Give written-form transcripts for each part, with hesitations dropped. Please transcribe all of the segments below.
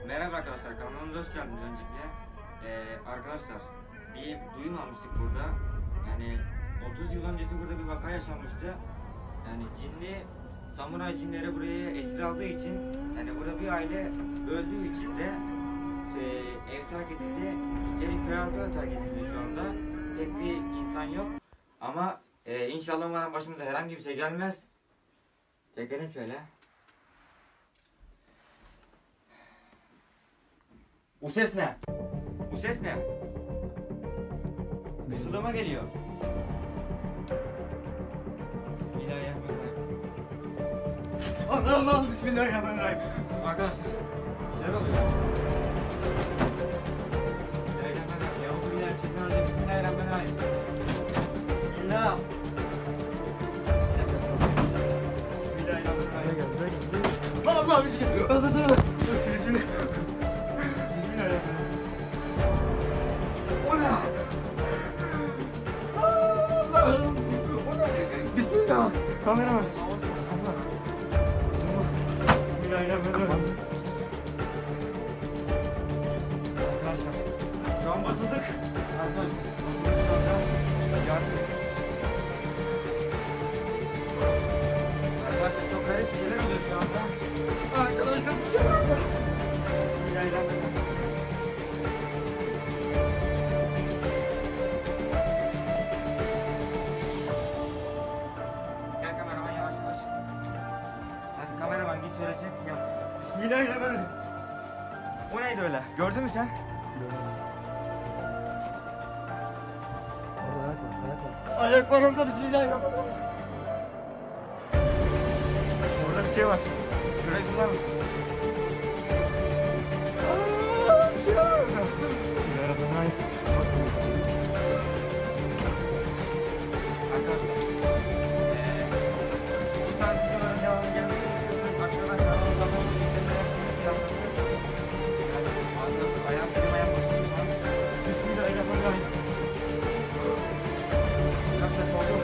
Merhaba arkadaşlar, kanalımıza hoş geldiniz öncelikle. Arkadaşlar, bir duyum almıştık burada. Yani 30 yıl öncesi burada bir vaka yaşanmıştı. Yani cinli, samuray cinleri buraya esir aldığı için, yani burada bir aile öldüğü için de ev terk edildi. Üstelik köy halkı da terk edildi şu anda. Pek bir insan yok. Ama inşallah umarım başımıza herhangi bir şey gelmez. Çekelim şöyle. Bu ses ne? Bu ses ne? Fısıldama geliyor. Bismillahirrahmanirrahim. Allah Allah, bismillahirrahmanirrahim. Arkadaşlar, şeyler oluyor. Bismillahirrahmanirrahim. Euzubillahimineşşeytanirracim. Bismillahirrahmanirrahim. Bismillah. Bismillahirrahmanirrahim. Allah bismillah. Bismillah. Bismillah. Kameraman. Bismillahirrahmanirrahim. Arkadaşlar, şu an basıldık. Arkadaşlar, basıldık şu anda. Yardım. Arkadaşlar, çok garip şeyler oluyor şu anda. Arkadaşlar, bir şey var. Bismillahirrahmanirrahim. Kameraman git şöyle çek ya. Bismillahirrahmanirrahim. O neydi öyle? Gördün mü sen? Orada Ayak var orada, bismillahirrahmanirrahim. Orada bir şey var. Şurayı zoomlar mısın? Bir şey var orada. Bismillahirrahmanirrahim. Arkadaşlar, bu tarz videoların devamı gelmesini istiyorsanız aşağıdan kanalımıza abone olmayı unutmayın. Ayağım benim ayağım başladı şu an. Bismillahirrahmanirrahim. Arkadaşlar oldu.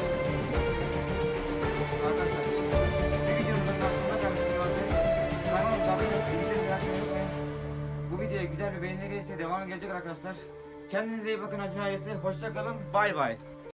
Arkadaşlar, bir videomuzun daha sonuna gelmiş bulunuyoruz. Kanalımıza abone olmayı, bildirimleri açmayı unutmayın. Bu videoya güzel bir beğeni gelirse devamı gelecek arkadaşlar. Kendinize iyi bakın Acun ailesi. Hoşça kalın. Bay bay.